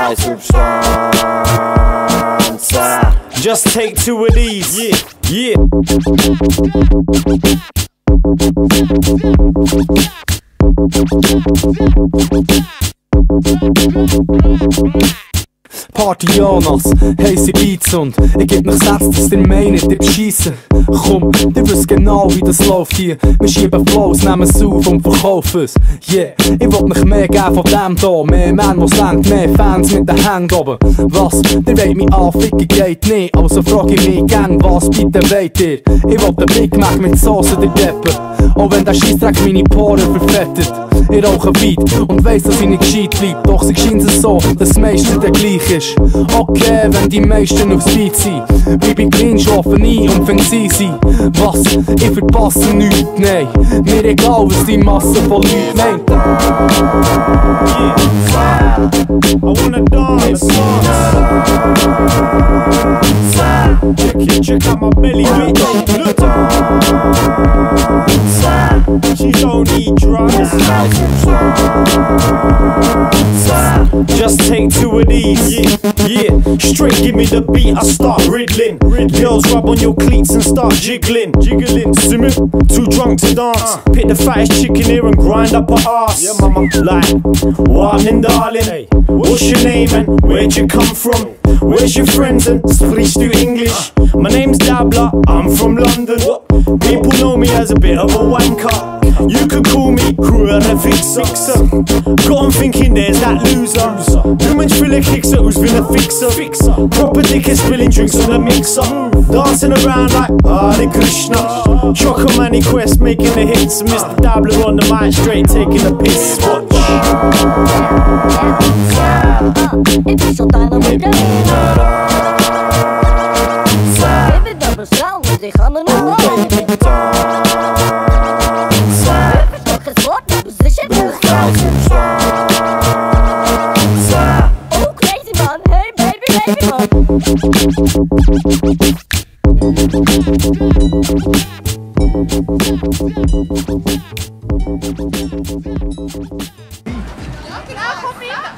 high substanza. Just take two of these. Yeah, yeah. Party Jonas, heisse Beats und ich geb mich Sätze, dass ihr meint, ihr beschissen. Komm, ihr wisst genau, wie das läuft hier. Wir schieben Flows, nehmen es auf und verkaufen es. Yeah, ich will mich mehr geben von dem da. Mehr Mann, was lenkt, mehr Fans mit den Händen oben. Was? Ihr wollt mich anficken, geht nicht. Also frag ich mich gern, was bitte wollt ihr? Ich will den Big Mac mit Sauce der Deppen. Auch wenn der Scheissdreck meine Poren verfettet. Ich rauche weit und weiss, dass ich nicht gescheit bleib. Doch sie scheint es so, dass das meiste der gleich ist. Okay, wenn die meisten aufs Beat sind, bleib ich clean, schlafe ein und fäng sie sein. Was? Ich verpasse nichts, nein. Mir egal, was die Masse von Leuten meint. I wanna dance. Check out my belly, look. She don't need drugs. Just take two of these. Yeah, yeah. Straight give me the beat, I start riddling. Girls rub on your cleats and start jiggling. Simmer, too drunk to dance. Pick the fattest chicken here and grind up her ass. Yeah, mama. Like, what then, darling? What's your name and where'd you come from? Where's your friends and sprichst du English? My name's Dabla, I'm from London. People know me as a bit of a wanker. You could call me Cruella Fixer. Got 'em thinking there's that loser. Women's thriller kicks at who's been a fixer. Proper dickhead spilling drinks on the mixer. Dancing around like Hare Krishna. Chocomani Quest making the hits. Mr. Dabbler on the mic straight taking a piss. Watch. It is so dynamite. Baby, double sound, they gaan er nog wel. Oh, crazy man, hey baby, baby man.